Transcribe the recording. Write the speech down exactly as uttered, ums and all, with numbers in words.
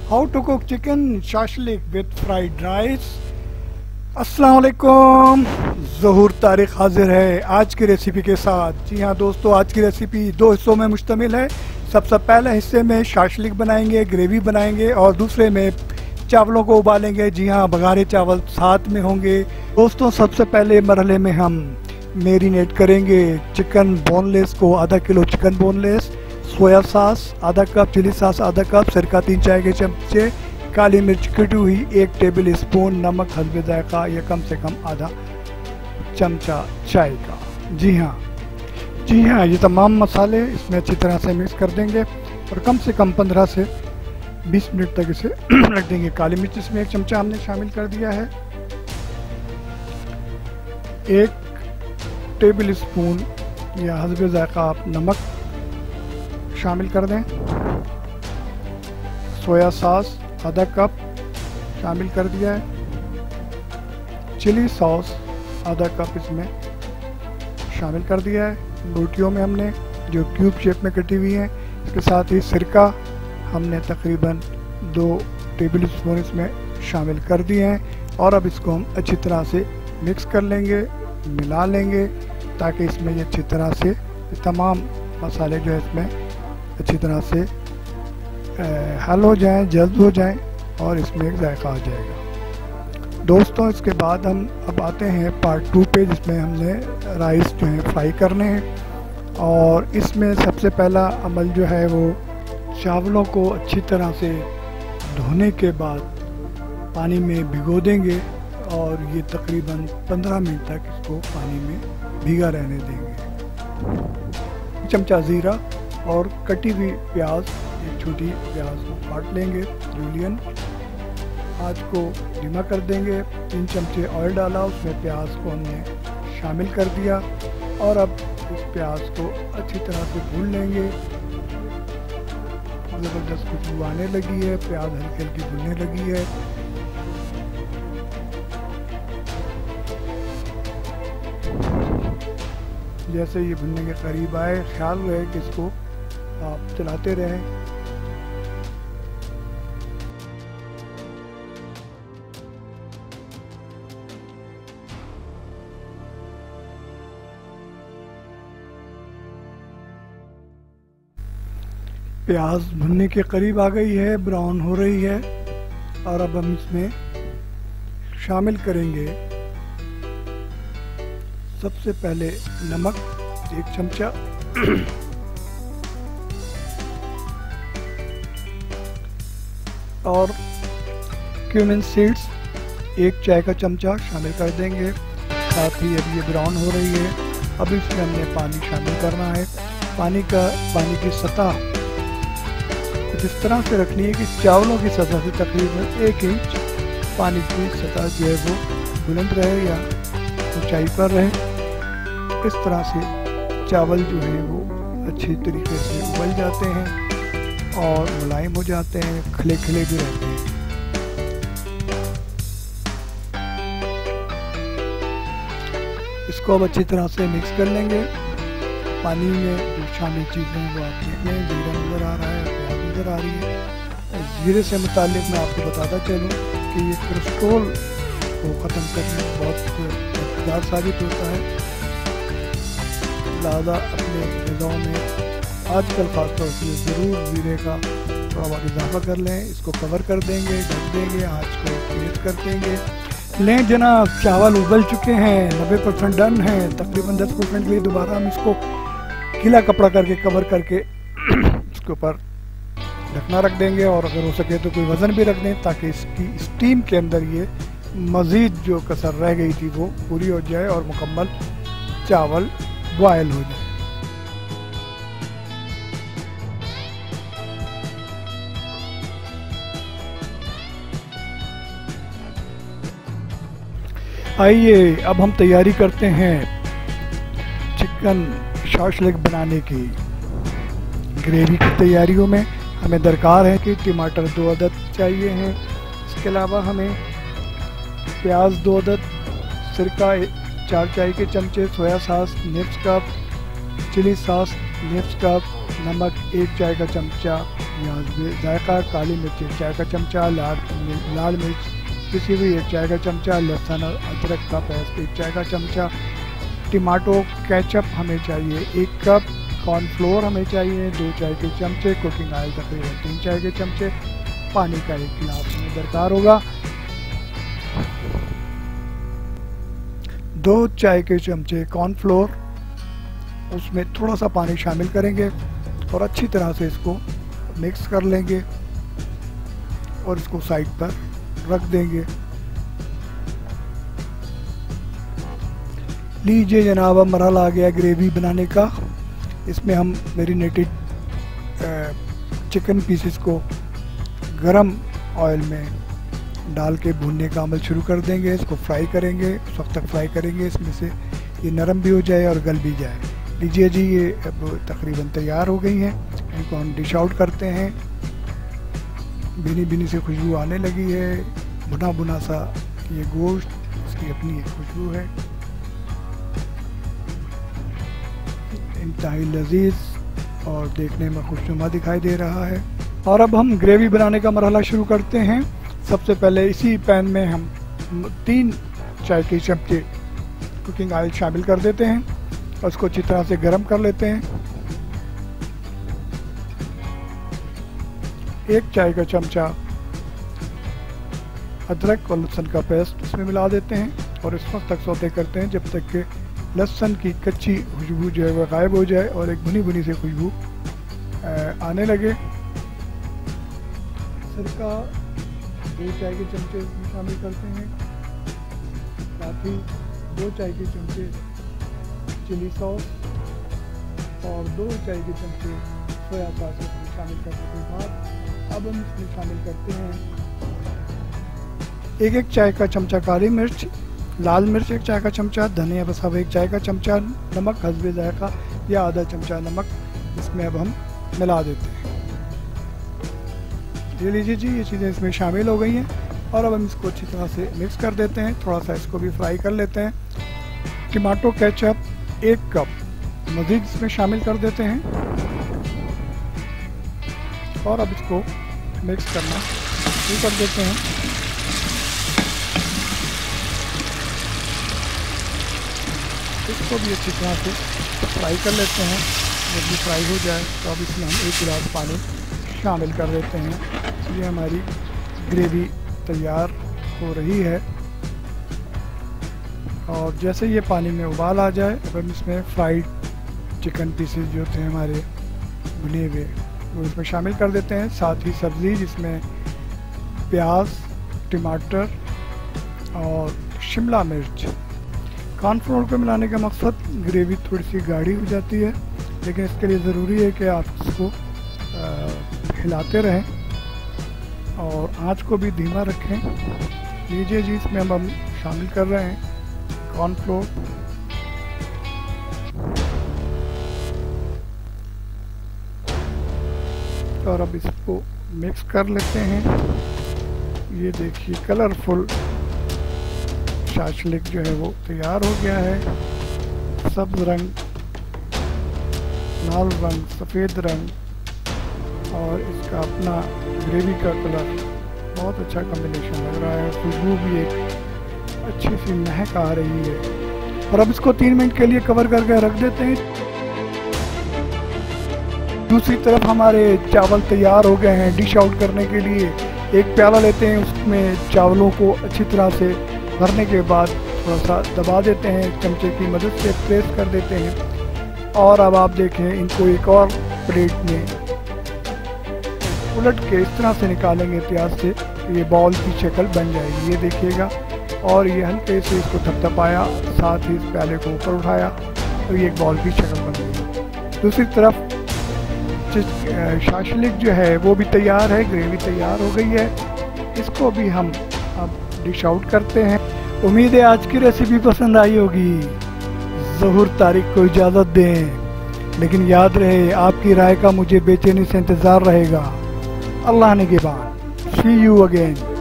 How to cook chicken shashlik with fried rice. अस्सलाम वालेकुम, ज़हूर तारिक हाजिर है आज की रेसिपी के साथ। जी हाँ दोस्तों, आज की रेसिपी दो हिस्सों में मुश्तमिल है। सबसे पहले हिस्से में शाशलिक बनाएंगे, ग्रेवी बनाएंगे, और दूसरे में चावलों को उबालेंगे। जी हाँ, बघारे चावल साथ में होंगे। दोस्तों सबसे पहले मरहले में हम मैरिनेट करेंगे चिकन बोनलेस को। आधा kilo chicken boneless, soya sauce आधा कप, चिली सॉस आधा कप, सिरका तीन चाय के चमचे, काली मिर्च कटी हुई एक टेबल स्पून, नमक हस्बे जायका या कम से कम आधा चमचा चाय का। जी हाँ जी हाँ ये तमाम मसाले इसमें अच्छी तरह से मिक्स कर देंगे और कम से कम पंद्रह से बीस मिनट तक इसे रख देंगे। काली मिर्च इसमें एक चमचा हमने शामिल कर दिया है। एक टेबल स्पून या हस्बे जायका आप नमक शामिल कर दें। सोया सॉस आधा कप शामिल कर दिया है। चिली सॉस आधा कप इसमें शामिल कर दिया है। रोटियों में हमने जो क्यूब शेप में कटी हुई है, इसके साथ ही सिरका हमने तकरीबन दो टेबल स्पून इसमें शामिल कर दिए हैं। और अब इसको हम अच्छी तरह से मिक्स कर लेंगे, मिला लेंगे, ताकि इसमें ये अच्छी तरह से तमाम मसाले जो है इसमें अच्छी तरह से हल हो जाएं, जल्द हो जाएं और इसमें एक जायका आ जाएगा। दोस्तों इसके बाद हम अब आते हैं पार्ट टू पे, जिसमें हमने राइस जो है फ्राई करने हैं। और इसमें सबसे पहला अमल जो है वो चावलों को अच्छी तरह से धोने के बाद पानी में भिगो देंगे और ये तकरीबन पंद्रह मिनट तक इसको पानी में भीगा रहने देंगे। चमचा ज़ीरा और कटी हुई प्याज, एक छोटी प्याज को काट लेंगे जूलियन। आँच को धीमा कर देंगे। तीन चमचे ऑयल डाला, उसमें प्याज को हमने शामिल कर दिया और अब इस प्याज को अच्छी तरह से भून लेंगे। ज़बरदस्त खुशबू आने लगी है, प्याज हल्की हल्की भुनने लगी है। जैसे ये भुनने के करीब आए, ख्याल रहे कि इसको आप चलाते रहें। प्याज भुनने के करीब आ गई है, ब्राउन हो रही है। और अब हम इसमें शामिल करेंगे सबसे पहले नमक एक चमचा, और क्यूमिन सीड्स एक चाय का चमचा शामिल कर देंगे। साथ ही अब ये ब्राउन हो रही है। अब इसमें हमने पानी शामिल करना है। पानी का पानी की सतह कुछ इस तरह से रखनी है कि चावलों की सतह से तकरीबन एक इंच पानी की सतह जो है वो बुलंद रहे या ऊंचाई पर रहे। इस तरह से चावल जो है वो अच्छी तरीके से उबल जाते हैं और मुलायम हो जाते हैं, खिले खिले भी रहते हैं। इसको अब अच्छी तरह से मिक्स कर लेंगे। पानी में जो शामिल चीज़ें हैं वो आप देख लें, जीरा नज़र आ रहा है, प्याज नज़र आ रही है। जीरे से मुतालिक मैं आपको बताता चलूँ कि ये कोलेस्ट्रॉल को ख़त्म करने में बहुत मददगार साबित होता है। लिहाजा अपने ग़िज़ाओं में आजकल ख़ासतौर से ज़रूर जीरे का थोड़ा बहुत इजाफा कर लें। इसको कवर कर देंगे, ढक देंगे, आँच को तेज़ कर देंगे। लें जनाब, चावल उबल चुके हैं, नब्बे परसेंट डन है। तकरीबन दस परसेंट के लिए दोबारा हम इसको गीला कपड़ा करके कवर करके इसके ऊपर ढकना रख देंगे। और अगर हो सके तो कोई वज़न भी रख दें, ताकि इसकी स्टीम के अंदर ये मज़ीद जो कसर रह गई थी वो पूरी हो जाए और मुकम्मल चावल बॉयल हो जाए। आइए अब हम तैयारी करते हैं चिकन शाशलिक बनाने की। ग्रेवी की तैयारियों में हमें दरकार है कि टमाटर दो अदद चाहिए हैं। इसके अलावा हमें प्याज दो अदद, सिरका चार चाय के चमचे, सोया सॉस निफ्स कप, चिली सॉस निफ्स कप, नमक एक चाय का चमचा, यहाँ जायका, काली मिर्च एक चाय का चमचा, लाल लाल मिर्च पिसी हुई एक चाय का चमचा, लहसुन अदरक का पेस्ट एक चाय का चमचा, टमाटो केचप हमें चाहिए एक कप, कॉर्नफ्लोर हमें चाहिए दो चाय के चमचे, कुकिंग ऑयल तकरीबन तीन चाय के चमचे, पानी का एक गिलास हमें दरकार होगा, दो चाय के चमचे कॉर्नफ्लोर, उसमें थोड़ा सा पानी शामिल करेंगे और अच्छी तरह से इसको मिक्स कर लेंगे और इसको साइड पर रख देंगे। लीजिए जनाब, अब मरहला आ गया ग्रेवी बनाने का। इसमें हम मैरिनेटेड चिकन पीसेस को गरम ऑयल में डाल के भूनने का अमल शुरू कर देंगे। इसको फ्राई करेंगे, उस वक्त तक फ्राई करेंगे इसमें से ये नरम भी हो जाए और गल भी जाए। लीजिए जी, ये अब तकरीबन तैयार हो गई हैं। इनको हम डिश आउट करते हैं। भीनी भीनी से खुशबू आने लगी है, भुना भुना सा ये गोश्त, इसकी अपनी एक खुशबू है, इंतहाई लजीज और देखने में खुशनुमा दिखाई दे रहा है। और अब हम ग्रेवी बनाने का मरहला शुरू करते हैं। सबसे पहले इसी पैन में हम तीन चाय के चमचे कुकिंग ऑयल शामिल कर देते हैं और उसको अच्छी तरह से गर्म कर लेते हैं। एक चाय का चमचा अदरक और लहसुन का पेस्ट इसमें मिला देते हैं और इस वक्त तक सौते करते हैं जब तक कि लहसुन की कच्ची खुशबू जो है वह गायब हो जाए और एक भुनी भुनी से खुशबू आने लगे। सिरका दो चाय के चमचे इसमें शामिल करते हैं, साथ ही दो चाय के चमचे चिली सॉस और दो चाय के चमचे सोया सॉस इसमें शामिल करने के बाद अब हम इसमें शामिल करते हैं एक एक चाय का चमचा काली मिर्च, लाल मिर्च एक चाय का चमचा, धनिया पत्ता एक चाय का चमचा, नमक हस्बे जायका या आधा चमचा नमक इसमें अब हम मिला देते हैं। ये लीजिए जी, ये चीज़ें इसमें शामिल हो गई हैं और अब हम इसको अच्छी तरह से मिक्स कर देते हैं। थोड़ा सा इसको भी फ्राई कर लेते हैं। टमाटो केचप एक कप मज़ीद इसमें शामिल कर देते हैं और अब इसको मिक्स करना शुरू कर देते हैं। इसको भी अच्छी तरह से फ्राई कर लेते हैं। जब भी फ्राई हो जाए तो अब इसमें हम एक गिलास पानी शामिल कर देते हैं। ये हमारी ग्रेवी तैयार हो रही है और जैसे ये पानी में उबाल आ जाए अब हम इसमें फ्राइड चिकन पीसेस जो थे हमारे भुने हुए वो इसमें शामिल कर देते हैं। साथ ही सब्ज़ी जिसमें प्याज, टमाटर और शिमला मिर्च। कॉर्नफ्लोर को मिलाने का मकसद ग्रेवी थोड़ी सी गाढ़ी हो जाती है, लेकिन इसके लिए ज़रूरी है कि आप इसको हिलाते रहें और आंच को भी धीमा रखें। लीजिए जी, इसमें हम हम शामिल कर रहे हैं कॉर्नफ्लोर। और अब इसको मिक्स कर लेते हैं। ये देखिए कलरफुल शाशलिक जो है वो तैयार हो गया है। सब्ज रंग, लाल रंग, सफ़ेद रंग और इसका अपना ग्रेवी का कलर बहुत अच्छा कॉम्बिनेशन लग रहा है। खुशबू भी एक अच्छी सी महक आ रही है और अब इसको तीन मिनट के लिए कवर करके रख देते हैं। दूसरी तरफ हमारे चावल तैयार हो गए हैं डिश आउट करने के लिए। एक प्याला लेते हैं, उसमें चावलों को अच्छी तरह से भरने के बाद थोड़ा सा दबा देते हैं, चमचे की मदद से प्रेस कर देते हैं और अब आप देखें इनको एक और प्लेट में उलट के इस तरह से निकालेंगे प्याज से तो ये बॉल की शक्ल बन जाएगी। ये देखिएगा, और ये हल्के से इसको थपथपाया, साथ ही इस प्याले को ऊपर उठाया तो ये एक बॉल की शक्ल बन गई। दूसरी तरफ शाशलिक जो है वो भी तैयार है, ग्रेवी तैयार हो गई है। इसको भी हम अब डिश आउट करते हैं। उम्मीद है आज की रेसिपी पसंद आई होगी। ज़हूर तारिक को इजाज़त दें, लेकिन याद रहे आपकी राय का मुझे बेचैनी से इंतज़ार रहेगा। अल्लाह निगहबान। See you again.